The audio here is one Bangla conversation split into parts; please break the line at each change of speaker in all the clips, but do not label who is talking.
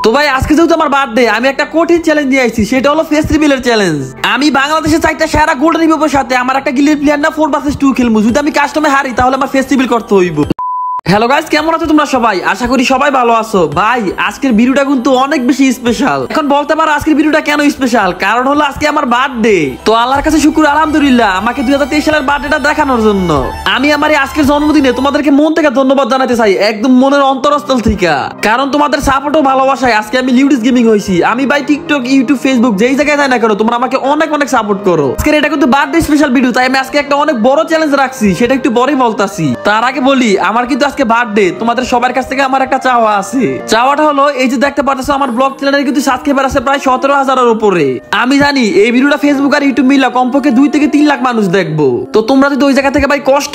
তো ভাই আজকে যেহেতু আমার বার্থডে, আমি একটা কঠিন চ্যালেঞ্জ নিয়ে আসছি, সেটা হলো ফেস রিভিলের চ্যালেঞ্জ। আমি বাংলাদেশের 4টা সেরা গোল্ডেন রিভিউর সাথে আমার একটা গিল্ডের প্লেয়ার না 4 vs 2 খেলবো। যদি আমি কাস্টমে হারি তাহলে আমার ফেস রিভিল করতে হইব। হ্যালো গাইস, কেমন আছো তোমরা সবাই? আশা করি সবাই ভালো আছো। ভাই আজকের ভিডিওটা কিন্তু অনেক বেশি স্পেশাল। এখন বলতে পারো আজকের ভিডিওটা কেন স্পেশাল, কারণ হলো আজকে আমার বার্থডে। তো আল্লাহর কাছে শুকর আলহামদুলিল্লাহ আমাকে 2023 সালের বার্থডেটা দেখানোর জন্য। আমি আমার এই আজকের জন্মদিনে তোমাদেরকে মন থেকে ধন্যবাদ জানাতে চাই, একদম মনের অন্তরস্থল থেকে। কারণ তোমাদের সাপোর্ট ও ভালোবাসায় আজকে আমি লিউডিস গেমিং হইছি। আমি ভাই টিকটক, ইউটিউব, ফেসবুক যেই জায়গায় যাই না কেন তোমরা আমাকে অনেক অনেক সাপোর্ট করো। আজকের এটা কিন্তু বার্থডে স্পেশাল ভিডিও, তাই আমি আজকে একটা অনেক বড় চ্যালেঞ্জ রাখছি, সেটা একটু পরেই বলতাছি। তার আগে বলি আমার কিন্তু আজকে বার্থডে, তোমাদের সবার কাছ থেকে আমার একটা চাওয়া আছে। চাওয়াটা হলো এই যে দেখতে পাচ্ছ আমার ব্লগ চ্যানেলে কিন্তু সাবস্ক্রাইবার আছে প্রায় 17,000 এর উপরে। আমি জানি এই ভিডিওটা ফেসবুক আর ইউটিউব মিলা কমপক্ষে 2 থেকে 3 লাখ মানুষ দেখবো। তো তোমরা যদি ওই জায়গা থেকে ভাই কষ্ট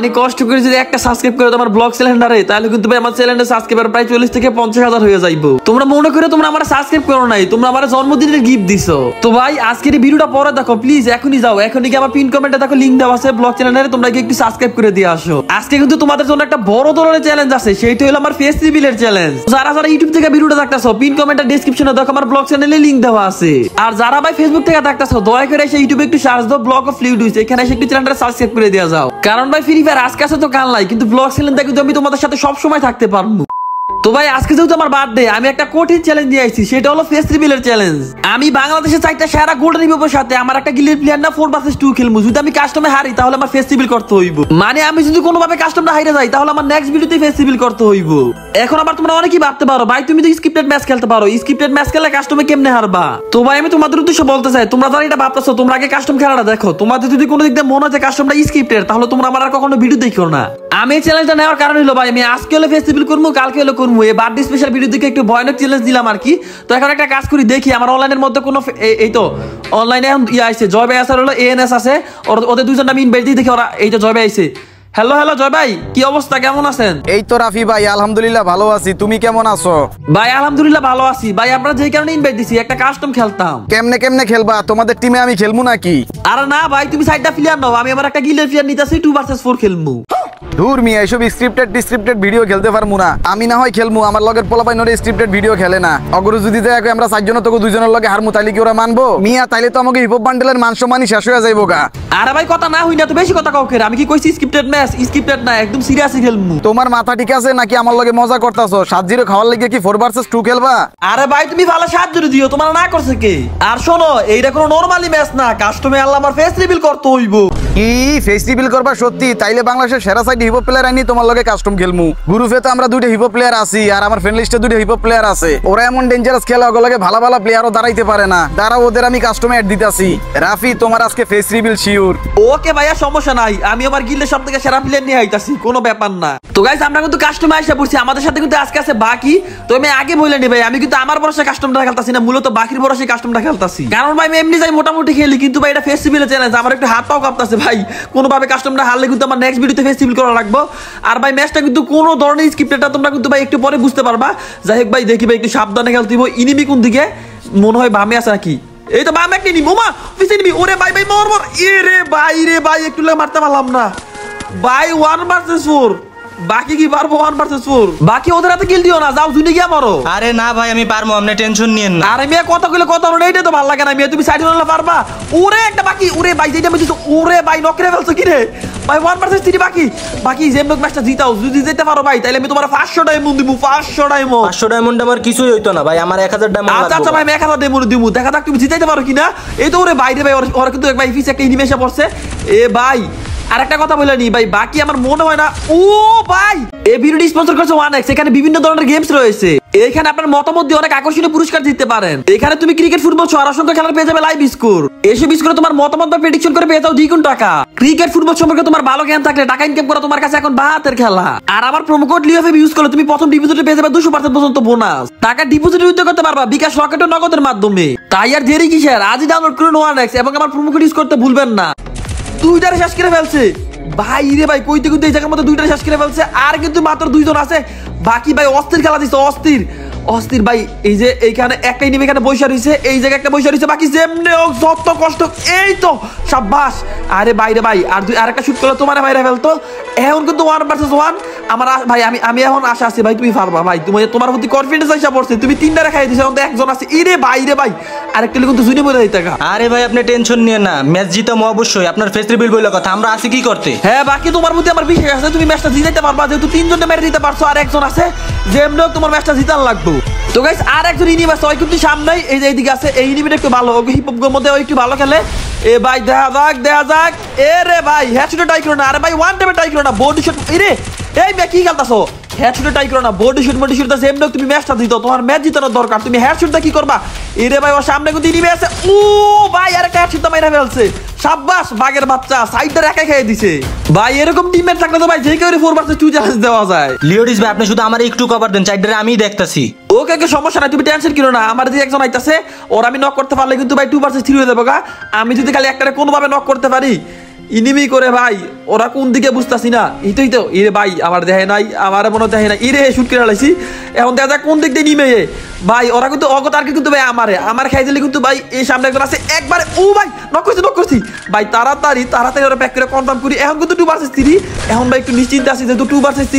করে যদি একটা সাবস্ক্রাইব করে তোমার ব্লগ চ্যানেলটারে, তাহলে কিন্তু ভাই আমার চ্যানেলের সাবস্ক্রাইবার প্রায় 40 থেকে 50,000 হয়ে যাইবো। তোমরা মনে করে তোমরা আমার সাবস্ক্রাইব করো নাই, তোমরা আমার জন্মদিনের গিফট দিছো। তো ভাই আজকের এই ভিডিওটা পরে দেখো প্লিজ, এখনই যাও, এখনই গিয়ে আমার পিন কমেন্টে দেখো লিংক দেওয়া আছে ব্লগ চ্যানেলে, তোমরা গিয়ে একটু সাবস্ক্রাইব করে দিয়ে আসো। আজকে কিন্তু তোমাদের জন্য একটা বড় ধরনের চ্যালেঞ্জ আছে, সেইটা হলো আমার ফেস রিভিলের চ্যালেঞ্জ। যারা যারা ইউটিউব থেকে ভিডিওটা দেখতেছো পিন কমেন্টে ডেসক্রিপশনে দেখো আমার ব্লগ চ্যানেলে লিংক দেওয়া আছে। আর যারা ভাই ফেসবুক থেকে দেখতেছো দয়া করে এসে ইউটিউবে একটু সার্চ দাও ব্লগ অফ লিউডিস, এখানে এসে একটু চ্যানেলটা সাবস্ক্রাইব করে দেওয়া যাও। কারণ ভাই ফ্রি ফায়ার আজকে আছে তো কাল নাই, কিন্তু ব্লগ চ্যানেলটা কিন্তু আমি তোমাদের সাথে সব সময় থাকতে পারবো। তো ভাই আজকে যেহেতু আমার বার্থডে, আমি একটা কঠিন চ্যালেঞ্জ নিয়ে আসছি, সেটা হলো ফেস রিভিলের চ্যালেঞ্জ। আমি বাংলাদেশের 4টা সেরা গোল্ডেন রিভিউর সাথে আমার একটা গিল্ডের প্লেয়ার না 4 vs 2 খেলবো। যদি আমি কাস্টমে হারি তাহলে আমার ফেস রিভিল করতে হইব। মানে আমি যদি কোনোভাবে কাস্টমটা হারিয়ে যাই তাহলে আমার নেক্সট ভিডিওতে ফেস রিভিল করতে হইব। এখন আবার তোমরা অনেকেই ভাবতে পারো ভাই তুমি তো স্ক্রিপ্টেড ম্যাচ খেলতে পারো, স্ক্রিপ্টেড ম্যাচ খেলে কাস্টমে কেমনে হারবা? তো ভাই আমি তোমাদের উদ্দেশ্যে বলতে চাই, তোমরা যারা এটা ভাবতেছো তোমরা আগে কাস্টম খেলাটা দেখো। তোমাদের যদি কোনো দিক দিয়ে মনে হয় যে কাস্টমটা স্ক্রিপ্টেড, তাহলে তোমরা আমার আর কখনো ভিডিও দেখো না। আমি এই চ্যালেঞ্জটা নেওয়ার কারণ হলো ভাই আমি আজকে হলে ফেস রিভিল করবো, কালকে হলে করবো। এই বার্থডে স্পেশাল ভিডিও দিকে একটু ভয়ানক চ্যালেঞ্জ দিলাম আর কি। তো এখন একটা কাজ করি, দেখি আমার অনলাইনের মধ্যে কোনো এই তো অনলাইনে এখন আছে জয় ভাই আছে, হলো এএনএস আছে, ওদের দুজন আমি ইনভাইট দিই, দেখি ওরা এই তো জয় ভাই আইছে। হ্যালো হ্যালো জয় ভাই, কি অবস্থা, কেমন আছেন?
এই তো রাফি ভাই আলহামদুলিল্লাহ ভালো আছি, তুমি কেমন আছো?
ভাই আলহামদুলিল্লাহ ভালো আছি। ভাই আমরা যেই কারণে ইনভাইট দিছি একটা কাস্টম খেলতাম।
কেমনে খেলবা? তোমাদের টিমে আমি খেলবো নাকি?
আরে না ভাই তুমি 4টা প্লেয়ার নাও, আমি আমার একটা গিল্ডের প্লেয়ার নিতেছি, 2 vs 4 খেলবো।
দূর মিয়া, এইসব স্ক্রিপ্টেড ভিডিও খেলতে পারবো না। আমি না হয় খেলবো, আমার লগের পোলাপাই নরে স্ক্রিপ্টেড ভিডিও খেলে না। অগরু যদি দেখ আমরা 4 জন তো 2 জনের লগে হারমু, তাইলে কি ওরা মানবো? মিয়া তাইলে তো আমাকে হিপহপ বান্ডেলের মান সম্মানই শেষ হয়ে যাইবো গা।
আরে ভাই কথা না হই না তো বেশি কথা কাউকে, আমি কি কইছি স্ক্রিপ্টেড ম্যাচ? স্ক্রিপ্টেড না, একদম সিরিয়াসলি খেলমু।
তোমার মাথা ঠিক আছে নাকি আমার লগে মজা করতাছো? 7-0 খাওয়ার লাগে কি 4 vs 2 খেলবা?
আরে ভাই তুমি ভালো সাহায্য দিও, তোমার না করছে কে? আর শোনো এইটা কোনো নরমালি ম্যাচ না, কাস্টমে আল্লাহ আমার ফেস রিভিল করতে হইব।
কি ফেস রিভিল করবা সত্যি? তাইলে বাংলাদেশের সেরা সাইড হিপহপ প্লেয়ার আনি তোমার লগে কাস্টম খেলমু। গ্রুপে তো আমরা 2টা হিপহপ প্লেয়ার আছি, আর আমার ফ্রেন্ড লিস্টে 2টা হিপহপ প্লেয়ার আছে। ওরা এমন ডেঞ্জারাস খেলা, ওগুলোকে ভালো ভালো প্লেয়ারও দাঁড়াইতে পারে না। দাঁড়াও ওদের আমি কাস্টমে অ্যাড দিতেছি। রাফি তোমার আজকে ফেস রিভিল শিওর?
ওকে ভাইয়া সমস্যা নাই, আমি আমার গিল্ডের সব থেকে সেরা প্লেয়ার নিয়ে আইতাছি, কোনো ব্যাপার না। তো গাইস আমরা কিন্তু কাস্টমে আইসা পড়ছি, আমাদের সাথে কিন্তু আজকে আছে বাকি। তো আমি আগে বলে নি ভাই আমি কিন্তু আমার ভরসা কাস্টমটা খেলতাছি না, মূলত বাকির ভরসা কাস্টমটা খেলতাছি। কারণ ভাই আমি এমনি যাই মোটামুটি খেলি, কিন্তু ভাই এটা ফেস রিভিলের চ্যালেঞ্জ, আমার একটু হাত পাও কাঁপতাছে ভাই। কোনোভাবে কাস্টমটা হারলে কিন্তু আমার নেক্সট ভিডিওতে ফেস রিভিল করা লাগবে। আর ভাই ম্যাচটা কিন্তু কোনো ধরনের স্ক্রিপ্টেডটা তোমরা কিন্তু ভাই একটু পরে বুঝতে পারবা। যাই হোক ভাই দেখি ভাই একটু সাবধানে খেলতে হইব। ইনিমি কোন দিকে? মনে হয় বামে আছে নাকি? এই তো বামে একটা নিবো মা পিছে নিবি। ওরে ভাই ভাই মর এ রে ভাই একটু মারতে পারলাম না ভাই। 1 vs 4 বাকি কি পারবো? 1 vs 4 বাকি ওদের হাতে কিল দিও না, যাও জুনি গিয়া মারো।
আরে না ভাই আমি পারবো, আপনি টেনশন নিয়েন না।
আরে মিয়া কথা কইলে কথা হলো এইটা তো ভালো লাগে না মিয়া, তুমি সাইড হলে পারবা। ওরে একটা বাকি, ওরে ভাই যেটা বুঝছো, ওরে ভাই নকরে ফেলছো কি রে ভাই? 1 vs 3 বাকি জেমনক ম্যাচটা জিতাও। যদি যেতে পারো ভাই তাহলে আমি তোমার 500 ডায়মন্ড দিমু। 500 ডায়মন্ড
500 ডায়মন্ড আমার কিছুই হইতো না ভাই, আমার 1000 ডায়মন্ড লাগবে।
আচ্ছা ভাই আমি 1000 ডায়মন্ড দিমু, দেখা যাক তুমি জিতাইতে পারো কিনা। এই তো ওরে ভাই রে ভাই, ওরা কিন্তু ভাই পিছে একটা এনিমি এসে পড়ছে। এ ভাই আর একটা কথা বলে নি ভাই, বাকি আমার মনে হয় না। ও ভাই এই ভিডিওটি স্পন্সর করেছে 1x, এখানে বিভিন্ন ধরনের গেমস রয়েছে। এখানে আপনার মতামত দিয়ে অনেক আকর্ষণীয় পুরস্কার জিততে পারেন। এখানে তুমি ক্রিকেট, ফুটবল সহ আর অসংখ্য খেলার পেয়ে যাবে লাইভ স্কোর। এসব স্কোরে তোমার মতামত বা প্রেডিকশন করে পেয়ে যাও দ্বিগুণ টাকা। ক্রিকেট, ফুটবল সম্পর্কে তোমার ভালো জ্ঞান থাকলে টাকা ইনকাম করা তোমার কাছে এখন বাহাতের খেলা। আর আমার প্রোমো কোড লিওফেব ইউজ করলে তুমি প্রথম ডিপোজিটে পেয়ে যাবে 200% পর্যন্ত বোনাস। টাকা ডিপোজিট উইথড্র করতে পারবা বিকাশ, রকেট ও নগদের মাধ্যমে। তাই আর দেরি কিসের, আজই ডাউনলোড করুন 1x এবং আমার প্রোমো কোড ইউজ করতে ভুলবেন না। 2টারে শেষ করে ফেলছে ভাই রে ভাই, কইতে কইতে এই জায়গার মধ্যে 2টারে শেষ করে ফেলছে। আর কিন্তু মাত্র 2 জন আছে বাকি ভাই। অস্থির খেলা দিচ্ছে, অস্থির অস্থির ভাই। এই যে এইখানে একটা এনিমি এখানে বসে রইছে, এই জায়গায় একটা বসে রইছে, বাকি যেমনে হোক যত কষ্ট এই তো সাব্বাস। আরে বাইরে ভাই আর আরেকটা শুট করলে তোমার বাইরে ফেলতো। এখন কিন্তু 1 ভার্সেস 1 আমার ভাই আমি এখন আশা আছি ভাই তুমি পারবা ভাই, তোমার প্রতি কনফিডেন্স আইসা পড়ছে, তুমি 3টা রেখাই দিছো, এখন তো একজন আছে। ইরে বাইরে ভাই আরেকটা কিন্তু জুনে পড়ে যাইতে গা।
আরে ভাই আপনি টেনশন নিয়ে না, ম্যাচ জিতাম অবশ্যই, আপনার ফেস রিভিল বলে কথা, আমরা আছি কি করতে।
হ্যাঁ বাকি তোমার প্রতি আমার বিশ্বাস আছে, তুমি ম্যাচটা জিতাইতে পারবা, যেহেতু 3 জনে মেরে দিতে পারছো আর একজন আছে, যেমন হোক তোমার ম্যাচটা জিতার লাগবে। তো গাইস আর একজন ইনিমি আছে, ওই কিন্তু সামনেই এই যে এইদিকে আছে, এই ইনিমিটা একটু ভালো, ওকে হিপহপের মধ্যে ওই একটু ভালো খেলে। এ ভাই দেখা যাক এ রে ভাই হেডশটে ট্রাই করো না, আরে ভাই ওয়ান টাইমে ট্রাই করো না, বডি শট। ইরে এই মে কি খেলতাছো, হেডশটে ট্রাই করো না, বডি শট যেমন হোক তুমি ম্যাচটা জিতো, তোমার ম্যাচ জিতানোর দরকার, তুমি হেডশটটা কি করবা। এরে ভাই ওর সামনে কিন্তু ইনিমি আছে, ও ভাই আরেকটা হেডশটটা মাইরা ফেলছে, সাব্বাস বাগের বাচ্চা, সাইডটা একা খেয়ে দিছে ভাই। এরকম টিমমেট থাকলে তো ভাই যে কেউ 4 ভার্সেস 2 চ্যালেঞ্জ দেওয়া যায়।
লিওডিস ভাই আপনি শুধু আমার একটু কভার দেন, সাইডে আমি দেখতাছি।
ওকে সমস্যা নাই, তুমি টেনশন করো না, আমার যে একজন আইতাছে ওর আমি নক করতে পারলে কিন্তু ভাই 2 ভার্সেস 3 হয়ে যাবে গা। আমি যদি খালি একটারে কোনোভাবে নক করতে পারি ইনিমি করে ভাই, ওরা কোন দিকে বুঝতাছি না। এইটাই তো ইরে ভাই আমার দেহে নাই, আমার মনে দেহে নাই, ইরে শুট করে লাইছি, এখন দেখা যাক কোন দিক দিয়ে নিমে ভাই। ওরা কিন্তু অগতারকে কিন্তু ভাই আমার খাই দিলে কিন্তু ভাই এই সামনে একজন আছে একবারে, ও ভাই নক করছি ভাই, তাড়াতাড়ি ওরা প্যাক করে কনফার্ম করি। এখন কিন্তু 2 ভার্সেস 3, এখন ভাই একটু নিশ্চিন্ত আছি যেহেতু 2 ভার্সেস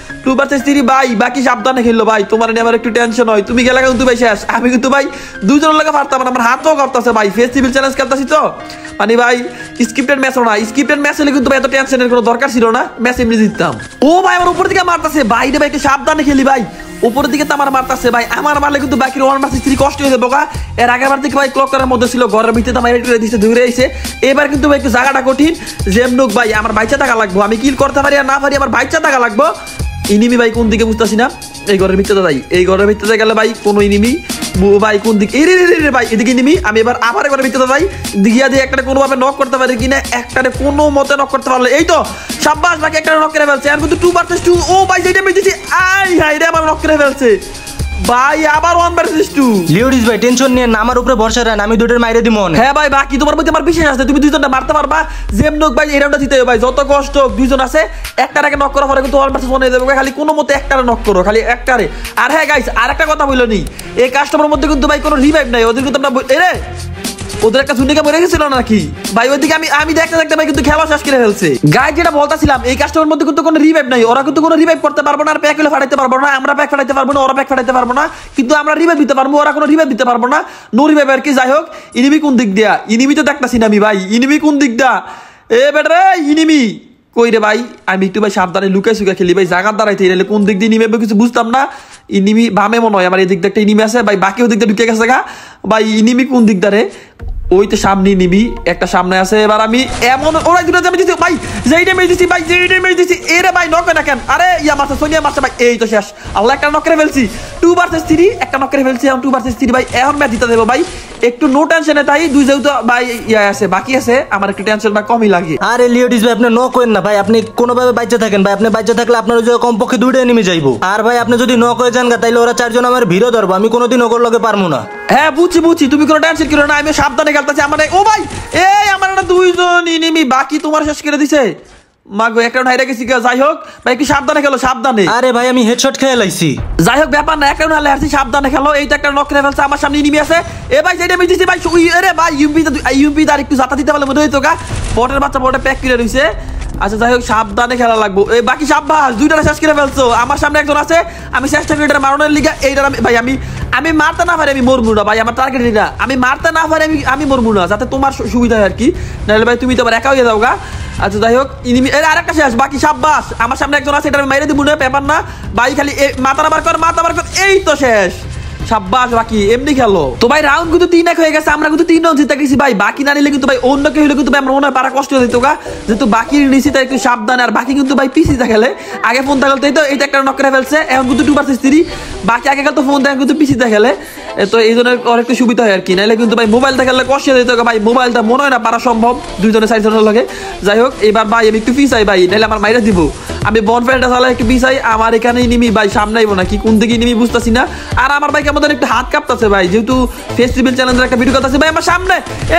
3 ভাই, বাকি সাবধানে খেললো ভাই, তোমার নিয়ে আমার একটু টেনশন হয়, তুমি গেলে কিন্তু ভাই শেষ। আমি কিন্তু ভাই 2 জনের লাগে পারতাম না, আমার হাতও কাঁপতাছে ভাই, ফেস্টিভ্যাল চ্যালেঞ্জ খেলতেছি তো, মানে ভাই স্ক্রিপ্টেড ম্যাচ না, স্ক্রিপ্টেড ম্যাচ হলে কিন্তু ভাই এত টেনশনের কোনো দরকার ছিল না, ম্যাচ এমনি জিততাম। ও ভাই আমার উপর দিকে মারতাছে ভাই, রে ভাই একটু সাবধানে খেলি ভাই, উপরের দিকে তো আমার মারতাছে ভাই, আমার মারলে কিন্তু বাকি 1 ভার্সেস 3 কষ্ট হয়ে যাবে গা। এর আগের বার থেকে ভাই ক্লক করার মধ্যে ছিল, ঘরের ভিতরে তো মাইরে দিচ্ছে ধরে আইছে, এবার কিন্তু ভাই একটু জায়গাটা কঠিন, যেমনুক ভাই আমার বাইচা থাকা লাগবো, আমি কিল করতে পারি আর না পারি আমার বাইচা থাকা লাগবো। ইনিমি ভাই কোন দিকে বুঝতেছি না, এই ঘরের ভিতরে যাই, এই ঘরের ভিতরে গেলে ভাই কোনো ইনিমি ভাই কোন দিকে, এই রে ভাই এদিকে ইনিমি, আমি এবার আবার ঘরের ভিতরে যাই, গিয়া দিয়ে একটা কোনোভাবে নক করতে পারি কিনা, একটারে কোনো মতে নক করতে পারলে এই তো সাব্বাস, বাকি একটা নক করে ফেলছে, আর কিন্তু 2 ভার্সেস 2, ও ভাই যেটা মেরেছি আই হাই রে আমার নক করে ফেলছে ভাই, আবার 1 ভার্সেস 2।
লিওডিস ভাই টেনশন নিয়ে না, আমার উপরে ভরসা রাখেন, আমি দুটোর মাইরে দিমু।
হ্যাঁ ভাই বাকি তোমার প্রতি আমার বিশ্বাস আছে, তুমি 2 জনটা মারতে পারবা, যেমনক ভাই এই রাউন্ডটা জিতে ভাই, যত কষ্ট 2 জন আছে, একটার আগে নক করার পরে কিন্তু 1 ভার্সেস 1 হয়ে যাবে, খালি কোনো মতে একটারে নক করো, খালি একটারে। আর হ্যাঁ গাইস আরেকটা কথা বললো নি, এই কাস্টমারের মধ্যে কিন্তু ভাই কোনো রিভাইভ নাই, ওদের কিন্তু আমরা এরে ওদের একটা ঝুন্ডিকে মরে গেছিল নাকি ভাই, ওইদিকে আমি দেখতে ভাই কিন্তু খেলা শেষ করে ফেলছে। গাইজ যেটা বলতাছিলাম, এই কাস্টমারের মধ্যে কিন্তু কোনো রিভাইভ নাই, ওরা কিন্তু কোনো রিভাইভ করতে পারবো না, আর প্যাক হলে ফাটাইতে পারবো না, আমরা প্যাক ফাটাইতে পারবো না, ওরা প্যাক ফাটাইতে পারবো না, কিন্তু আমরা রিভাইভ দিতে পারবো, ওরা কোনো রিভাইভ দিতে পারবো না, নো রিভাইভ আর কি। যাই হোক ইনিমি কোন দিক দিয়া, ইনিমি তো দেখতাছি না আমি ভাই, ইনিমি কোন দিক দিয়া, এ বেটা ইনিমি কই রে ভাই, আমি একটু ভাই সাবধানে লুকাই সুকা খেলি ভাই, জায়গা দাঁড়াইতে এলে কোন দিক দিয়ে নিমে কিছু বুঝতাম না। ইনিমি বামে মনে হয় আমার, এই দিক দিয়ে একটা ইনিমি আছে ভাই, বাকি ওই দিক দিয়ে ঢুকে গেছে গা ভাই, ইনিমি কোন দিক দাঁড়ে, ওই তো সামনে নিবি একটা সামনে আছে, এবার আমি এমন ওরাই দুটো যাবে দিছি ভাই, যেইটা মেরে দিছি ভাই, যেইটা মেরে দিছি এরে ভাই নক না কেন, আরে ইয়া মারছে সোনিয়া মারছে ভাই, এই তো শেষ, আল্লাহ একটা নক করে ফেলছি, 2 ভার্সেস 3 একটা নক করে ফেলছি, এখন 2 ভার্সেস 3 ভাই, এখন ম্যাচ জিতে দেবো ভাই, একটু নো টেনশনে তাই 2 যেহেতু ভাই ইয়া আছে বাকি আছে, আমার একটু টেনশন ভাই কমই লাগে।
আরে লিওডিস ভাই আপনি নক করেন না ভাই, আপনি কোনোভাবে বাইচা থাকেন ভাই, আপনি বাইচা থাকলে আপনার ওই কমপক্ষে 2টা এনিমি যাইবো, আর ভাই আপনি যদি নক হয়ে যান গা তাইলে ওরা 4 জন আমার ভিড় ধরবো, আমি কোনোদিন ওগর লগে পারবো না।
হ্যাঁ বুঝছি, তুমি কোনো টেনশন করো না, আমি সাবধানে খেলতেছি, আমার ও ভাই এই আমার না 2 জন এনিমি বাকি তোমার শেষ করে দিছে, মাগো একটা হাইরা গেছি। যাই হোক ভাই একটু সাবধানে খেলো, সাবধানে।
আরে ভাই আমি হেডশট খেয়ে লাইছি।
যাই হোক ব্যাপার না, একটা হালে আসছি, সাবধানে খেলো। এইটা একটা নক করে ফেলছে, আমার সামনে এনিমি আছে, এ ভাই যেটা মিটিছি ভাই, আরে ভাই ইউপি আর একটু জাতা দিতে পারলে মনে হইতো গা, বটের বাচ্চা বটে প্যাক করে রইছে। আচ্ছা যাই হোক সাবধানে খেলা লাগবো, এই বাকি সাব্বাস 2টা শেষ করে ফেলছো, আমার সামনে একজন আছে, আমি চেষ্টা করি এটা মারণের লিগা, এইটা ভাই আমি মারতে না পারি আমি মরমু না ভাই, আমার টার্গেট এটা, আমি মারতে না পারি আমি মরমু না, যাতে তোমার সুবিধা হয় আর কি, নাহলে ভাই তুমি তো আবার একা হয়ে যাও গা। আচ্ছা যাই হোক ইনিমি এর আরেকটা শেষ, বাকি সাব্বাস আমার সামনে একজন আছে, এটা আমি মাইরে দিব না, ব্যাপার না ভাই, খালি মাথা বার কর, এই তো শেষ, সাব্বাস বাকি এমনি খেলো। তো ভাই রাউন্ড কিন্তু 3-1 হয়ে গেছে, আমরা কিন্তু 3 রাউন্ড জিতে গেছি ভাই, বাকি না নিলে কিন্তু ভাই অন্য কেউ হলে কিন্তু ভাই আমরা মনে হয় পারা কষ্ট হয়ে যেত গা, যেহেতু বাকি নিচে তাই একটু সাবধান, আর বাকি কিন্তু ভাই পিসিতে খেলে, আগে ফোন থাকলে তো এইটা একটা নক করে ফেলছে, এখন কিন্তু 2 ভার্সেস 3, বাকি আগে তো ফোন দেখেন কিন্তু পিসিতে খেলে, তো এই জন্য অনেকটা সুবিধা হয় আর কি, নাহলে কিন্তু ভাই মোবাইল দেখালে কষ্ট হয়ে যেত ভাই, মোবাইলটা মনে হয় না পারা সম্ভব 2 জনের 4 জনের লাগে। যাই হোক এবার ভাই আমি একটু পিছাই ভাই, নাহলে আমার মাইরা দিব, আমি বনফায়ারটা চালাই একটু পিছাই, আমার এখানে নিমি ভাই সামনে আইবো না কি কোন দিকে নিমি বুঝতেছি না, আর আমার ভাই কেমন একটু হাত কাঁপতাছে ভাই, যেহেতু ফেস্টিভ্যাল চ্যালেঞ্জের একটা ভিডিও কথা আছে ভাই আমার সামনে,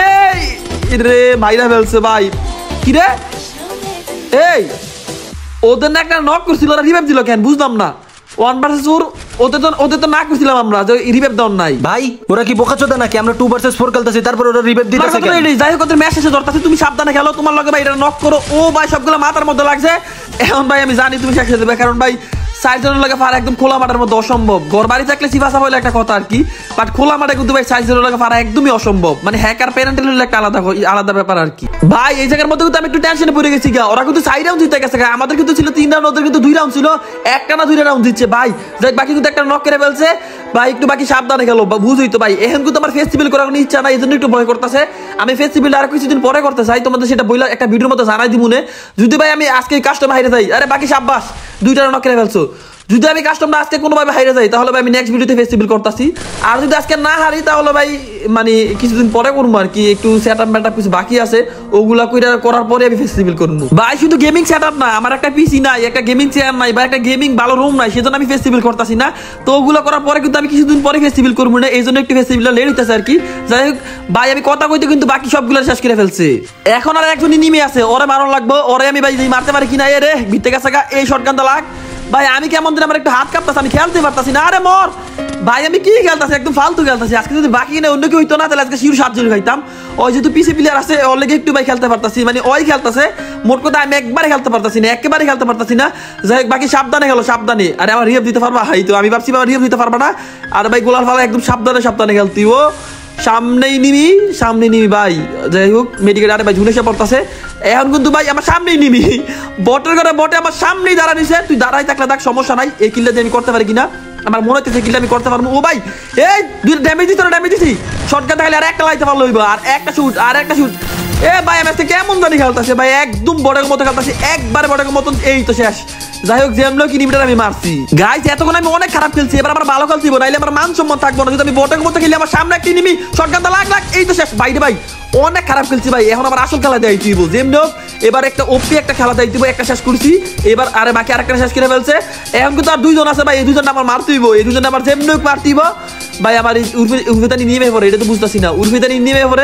এই রে মাইরা ফেলছে ভাই, কি রে এই ওদের না একটা নক করছিল, ওরা রিভাইভ দিল কেন বুঝলাম না, 1 ভার্সেস 4 ওদের তো না করছিলাম আমরা যে রিভাইভ দাও নাই
ভাই ওরা কি বোকাচোদা নাকি? আমরা 2 ভার্সেস 4 খেলতেছি, তারপর ওরা রিভাইভ দিতেছে কেন?
যাই হোক ওদের ম্যাচ শেষে ধরতেছে, তুমি সাবধানে খেলো, তোমার লগে ভাই এটা নক করো। ও ভাই সবগুলো মাথার মধ্যে লাগছে। এখন ভাই আমি জানি তুমি শেষ হয়ে দেবে, কারণ ভাই 4 জনের লাগে ফারা একদম খোলা মাঠের মধ্যে অসম্ভব। ঘর বাড়ি থাকলে সিফাসা হইলে একটা কথা আর কি, বাট খোলা মাঠে কিন্তু ভাই 4 জনের লাগে ফারা একদমই অসম্ভব। মানে হ্যাকার প্যারেন্টাল হইলে একটা আলাদা ব্যাপার আর কি। ভাই এই জায়গার মধ্যে কিন্তু আমি একটু টেনশনে পড়ে গেছি গা। ওরা কিন্তু 4 রাউন্ড জিতে গেছে গা, আমাদের কিন্তু ছিল 3 রাউন্ড, ওদের কিন্তু 2 রাউন্ড ছিল। একটা না 2 রাউন্ড দিচ্ছে ভাই। যাই বাকি কিন্তু একটা নক করে ফেলছে ভাই, একটু বাকি সাবধানে খেলো, বুঝই তো ভাই। এখন কিন্তু আমার ফেস্টিভ্যাল করার কোনো ইচ্ছা নাই, এই জন্য একটু ভয় করতেছে। আমি ফেস্টিভ্যাল আর কিছুদিন পরে করতে চাই, তোমাদের সেটা বইলা একটা ভিডিওর মধ্যে জানাই দিমুনে। যদি ভাই আমি আজকে কাস্টম হাইরে যাই, আরে বাকি সাব্বাস 2টা নক করে ফেলছো। যদি আমি কাস্টমটা আজকে কোনোভাবে হারিয়ে যাই তাহলে ভাই আমি নেক্সট ভিডিওতে ফেস্টিভ্যাল করতেছি। আর যদি আজকে না হারি তাহলে ভাই মানে কিছুদিন পরে করবো আর কি, একটু সেটআপ ম্যাটআপ কিছু বাকি আছে, ওগুলা করার পরে আমি ফেস্টিভ্যাল করবো। ভাই শুধু গেমিং সেটআপ না, আমার একটা পিসি নাই, একটা গেমিং চেয়ার নাই, বা একটা গেমিং ভালো রুম নাই, সেজন্য আমি ফেস্টিভ্যাল করতেছি না। তো ওগুলো করার পরে কিন্তু আমি কিছুদিন পরে ফেস্টিভ্যাল করবো না, এই জন্য একটু ফেস্টিভ্যালটা লেট হইতেছে আর কি। যাই হোক ভাই আমি কথা কইতে কিন্তু বাকি সবগুলো শেষ করে ফেলছে। এখন আর একজনই নিমে আছে, ওরে মারণ লাগবো। ওরে আমি ভাই মারতে পারি কিনা, এ রে ভিত্তে গেছে এই শটগানটা লাগ। ভাই আমি কেমন দিন আমার একটু হাত কাঁপতাছে, আমি খেলতে পারতাছি না। আরে মর ভাই, আমি কি খেলতেছি, একদম ফালতু খেলতেছি। আজকে যদি বাকি না অন্য কেউ হইতো না তাহলে আজকে শিউর 7 জন খাইতাম। ওই যেহেতু পিসি প্লেয়ার আছে ওর লেগে একটু ভাই খেলতে পারতাছি, মানে ওই খেলতেছে। মোট কথা আমি একবারে খেলতে পারতাছি না, একেবারে খেলতে পারতাছি না। যাই হোক বাকি সাবধানে খেলো, সাবধানে। আরে আমার রিহেভ দিতে পারবা? হাই তো আমি ভাবছি বাবা রিহেভ দিতে পারবা না। আর ভাই গোলার ফালা একদম সাবধানে খেলতি। ও সামনেই নিবি ভাই। যাই হোক মেডিকেল আরে ভাই ঝুলে সে পড়তেছে। এখন কিন্তু ভাই আমার সামনেই নিবি, বটের ঘরে বটে আমার সামনেই দাঁড়া নিছে। তুই দাঁড়াই থাকলে দেখ সমস্যা নাই, এই কিলটা দিয়ে আমি করতে পারি কিনা। আমার মনে হচ্ছে কিলটা আমি করতে পারবো। ও ভাই এই 2 ড্যামেজ দিছি, শর্টগান থাকলে আর একটা লাইতে পারলো হইব, আর একটা শুট। এ ভাই আমি আজকে কেমন জানি খেলতেছে ভাই, একদম বটের মতো খেলতেছি, একবারে বটের মতন। এই তো শেষ। যাই হোক জেমলো কিনিমিটার আমি মারছি গাইস, এতক্ষণ আমি অনেক খারাপ খেলছি, এবার আমার ভালো খেলছি, নাইলে আমার মান সম্মান থাকবো না। যদি আমি বটের মতো খেলি আমার সামনে একটা নিমি শটগান লাগ, এই তো শেষ। ভাই রে ভাই অনেক খারাপ খেলছি ভাই, এখন আমার আসল খেলা দেয় তুই যেমন এবার একটা ওপি একটা খেলা দেয় দিব, একটা শেষ করছি এবার। আরে বাকি আরেকটা শেষ করে ফেলছে। এখন কিন্তু আর 2 জন আছে ভাই, এই 2 জন আমার মারতে হইব, এই 2 জন আমার যেমন মারতে হইব ভাই। আমার উর্ফিতানি নিমে পড়ে, এটা তো বুঝতেছি না। উর্ফিতানি নিমে পড়ে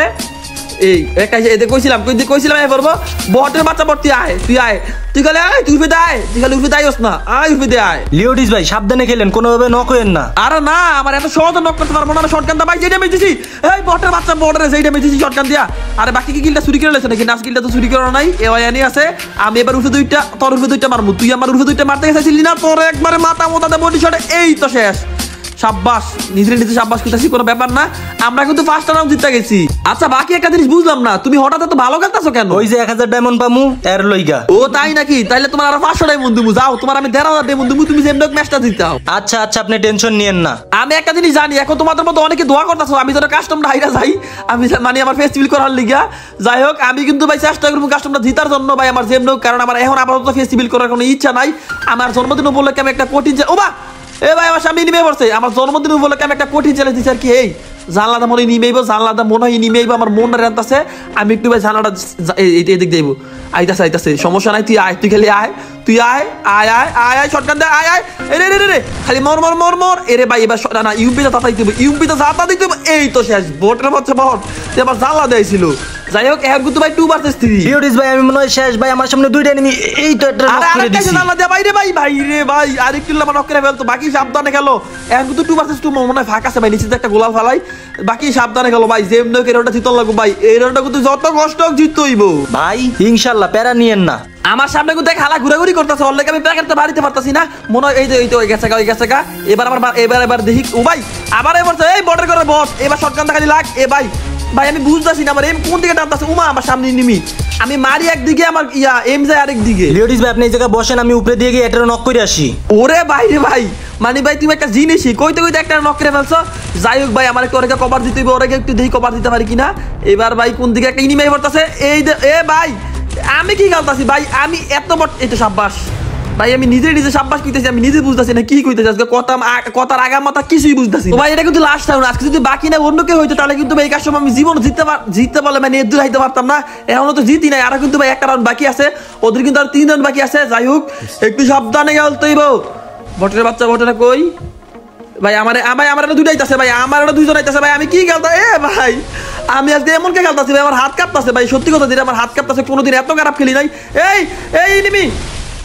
এই একটা এতে কইছিলাম আমি করবো বটের বাচ্চা পড়তি আয়, তুই আয়, তুই খালি আয়, তুই উর্ফিতে আয়, তুই খালি উর্ফিতে আইস না, আয় উর্ফিতে আয়।
লিওডিস ভাই সাবধানে খেলেন, কোনোভাবে নক হইেন না।
আরে না আমার এত সহজে নক করতে পারবো না, শটগানটা ভাই যেটা আমি দিছি, এই বটের বাচ্চা বটের যেটা আমি দিছি শটগান দিয়া। আরে বাকি কি কিলটা চুরি করে লেছে নাকি? নাচ কিলটা তো চুরি করা নাই, এওয়ানি আছে। আমি এবার উর্ফে 2টা, তোর উর্ফে 2টা মারমু। তুই আমার উর্ফে 2টা মারতে গেছিলি না, তোর একবারে মাথা মোতাতে বডি শটে। এই তো শেষ। সাব্বাস, নিজে সাব্বাস করতেছি, কোনো ব্যাপার না। আমরা কিন্তু ফার্স্ট রাউন্ড জিতে গেছি। আচ্ছা বাকি একটা জিনিস বুঝলাম না, তুমি হঠাৎ এত ভালো খেলতেছো কেন?
ওই যে 1000 ডায়মন্ড পামু এর লইগা।
ও তাই নাকি? তাইলে তোমার আরো 500 ডায়মন্ড দিমু। যাও তোমার আমি 1,500 ডায়মন্ড দিমু, তুমি যেমন ম্যাচটা জিতাও।
আচ্ছা আপনি টেনশন নিয়েন না।
আমি একটা জিনিস জানি, এখন তোমাদের মতো অনেকে দোয়া করতেছো আমি যেন কাস্টমটা হাইরা যাই, আমি মানে আমার ফেস্টিভ্যাল করার লিগা। যাই হোক আমি কিন্তু ভাই চেষ্টা করবো কাস্টমটা জিতার জন্য ভাই, আমার যেমন। কারণ আমার এখন আপাতত ফেস্টিভ্যাল করার কোনো ইচ্ছা নাই। আমার জন্মদিন উপলক্ষে আমি একটা কঠিন ও বা এ ভাই আমার সামনে নিমে পড়ছে। আমার জন্মদিন উপলক্ষে আমি একটা কঠিন চ্যালেঞ্জ দিচ্ছি আর কি। এই জানলাটা মনে নিমেইব, জানলাটা মনে হয় নিমেইব, আমার মনটা রান্তাছে। আমি একটু ভাই জানলাটা এদিক যাইব, আইতাছে সমস্যা নাই, তুই আয়, তুই খালি আয়, তুই আয় আয় আয় আয় আয় শটগান দে, আয় আয় এরে রে রে খালি মর এরে ভাই। এবার না ইউপিতে জাতা দিতে হবে, ইউপিতে জাতা দিতে হবে। এই তো শেষ। বটের মধ্যে বট তুই আমার জানলা দিয়েছিল। যাই হোক এখন কিন্তু ভাই 2 ভার্সেস 3।
লিওডিস ভাই আমি মনে হয় শেষ ভাই, আমার সামনে 2টা এনিমি। এই তো একটা নক করে দিছি।
জানলা দে ভাই রে ভাই আরে কিল্লা আমার নক করে ফেলতো। বাকি সাবধানে খেলো, এখন কিন্তু 2 ভার্সেস 2 মনে হয় ফাঁকা আছে ভাই, নিচে একটা গোলাল ফালাই। বাকি সাবধানে খেলো ভাই, যেমন এই রাউন্ডটা জিতন লাগবে ভাই। এই রাউন্ডটা কিন্তু যত কষ্ট হোক জিততে হইব
ভাই, ইনশাআল্লাহ প্যারা নিয়েন না।
আমার সামনে কিন্তু খালা ঘুরাঘুরি করতেছে, ওর লেগে আমি প্যাকেটটা বাড়িতে পারতাছি না। মনে হয় এই তো গেছে গা। এবার দেখি ও ভাই আবার এবার এই বটের করে বট, এবার শটগানটা খালি লাগ। এ ভাই আমি বুঝতেছি না আমার এম কোন দিকে টানতেছে। উমা আমার সামনে নিমি, আমি মারি একদিকে, আমার এম যায় আরেক দিকে।
লিওডিস ভাই আপনি এই জায়গায় বসেন, আমি উপরে দিয়ে গিয়ে এটা নক করে আসি।
ওরে ভাই রে ভাই, মানে ভাই তুমি একটা জিনিসই কইতে একটা নক করে ফেলছো। যাই হোক ভাই আমার একটু ওরে কভার দিতে হইবে, ওরে একটু দেখি কভার দিতে পারি কিনা। এবার ভাই কোন দিকে একটা ইনিমি পড়তেছে। এই এ ভাই আমি কি গালতাছি ভাই, আমি এত বট। এই তো সাব্বাস ভাই, আমি নিজে সাব্বাস কইতেছি, আমি নিজে বুঝতেছি না কি কইতেছি। আজকে কথার আগা মাথা কিছুই বুঝতেছি ভাই। এটা কিন্তু লাস্ট রাউন্ড, আজকে যদি বাকি না অন্য কেউ হইতো তাহলে কিন্তু ভাই এই কাজ আমি জীবন জিততে পারলে মানে এর দূর হাইতে পারতাম না। এখনো তো জিতি নাই, আরো কিন্তু ভাই একটা রাউন্ড বাকি আছে, ওদের কিন্তু আর 3 রাউন্ড বাকি আছে। যাই হোক একটু সাবধানে খেলতেই বউ। বটের বাচ্চা বটেরা কই ভাই? আমার 2টা আইতাছে ভাই, আমার 2 জন আইতাছে ভাই। আমি কি খেলতা এ ভাই, আমি আজকে এমন কে খেলতাছি ভাই, আমার হাত কাঁপতাছে ভাই। সত্যি কথা যেটা আমার হাত কাঁপতাছে, কোনোদিন এত খারাপ খেলি নাই। এই নিমি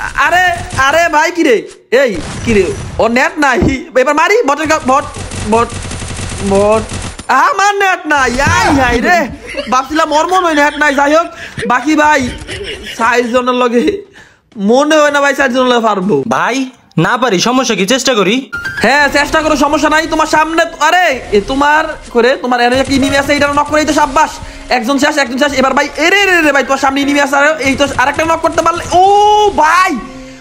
আরে আরে ভাই কিরে এই কিরে ও নেট নাই এবার মারি বটের বট বট বট আমার নেট নাই আই রে ভাবছিলাম মর্মন ওই নেট নাই যাই হোক বাকি ভাই 4 জনের লগে মনে হয় না ভাই 4 জনের লগে পারবো
ভাই না পারি সমস্যা কি চেষ্টা করি
হ্যাঁ চেষ্টা করো সমস্যা নাই তোমার সামনে আরে তোমার করে তোমার এর কি নিমে আছে এটা নক করে এই তো সাব্বাস একজন শেষ এবার ভাই এরে রে ভাই তোমার সামনে নিমে আছে এই তো আরেকটা নক করতে পারলে ও ভাই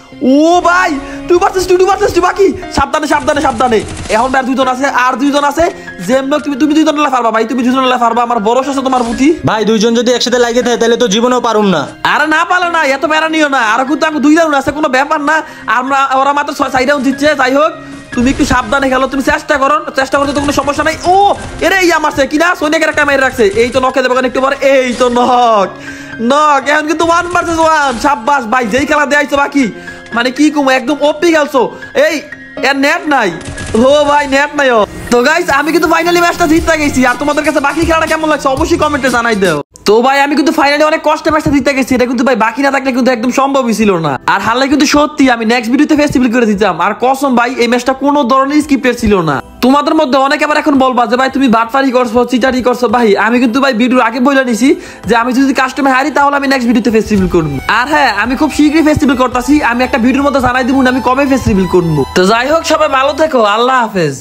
2 ভার্সেস 2 বাকি সাবধানে এখন আর দুইজন আছে আর দুইজন আছে যেমন তুমি দুইজন লা পারবা ভাই তুমি দুইজন লা পারবা আমার ভরসা আছে তোমার প্রতি
ভাই দুইজন যদি একসাথে লাগে থাকে তাহলে তো জীবনেও পারুম না
আরে না পারলে না এত প্যারা নিও না আর কিন্তু আমি 2 রাউন্ড আছে কোনো ব্যাপার না আমরা ওরা মাত্র 6 রাউন্ড দিচ্ছে যাই হোক তুমি একটু সাবধানে খেলো তুমি চেষ্টা করতে তো কোনো সমস্যা নাই ও এরে আমারছে কিনা সোনিয়াকে একটা মেরে রাখছে এই তো নকে দেবো একটু পরে এই তো নক এখন কিন্তু 1 ভার্সেস 1 সাব্বাস ভাই যেই খেলা দেয়াইছো বাকি মানে কি কম একদম ওপি গেলছো এই এর নেট নাই ও ভাই নেট নাই তো গাইস আমি কিন্তু ফাইনালি ম্যাচটা জিততে গেছি আর তোমাদের কাছে বাকি খেলাটা কেমন লাগছে অবশ্যই কমেন্টে জানাই দাও তো ভাই আমি কিন্তু ফাইনালি অনেক কষ্টে ম্যাচটা জিততে গেছি এটা কিন্তু ভাই বাকি না থাকলে কিন্তু একদম সম্ভবই ছিল না আর হারলে কিন্তু সত্যি আমি নেক্সট ভিডিওতে ফেস্টিভ্যাল করে দিতাম আর কসম ভাই এই ম্যাচটা কোনো ধরনের স্ক্রিপ্টেড ছিল না তোমাদের মধ্যে অনেকে আবার এখন বলবা যে ভাই তুমি বাটফারি করছো চিটারি করছো ভাই আমি কিন্তু ভাই ভিডিওর আগে বলে নিছি যে আমি যদি কাস্টমে হারি তাহলে আমি নেক্সট ভিডিওতে ফেস্টিভ্যাল করব আর হ্যাঁ আমি খুব শীঘ্রই ফেস্টিভ্যাল করতেছি আমি একটা ভিডিওর মধ্যে জানাই দিব আমি কবে ফেস্টিভ্যাল করব তো যাই হোক সবাই ভালো থেকো আল্লাহ হাফেজ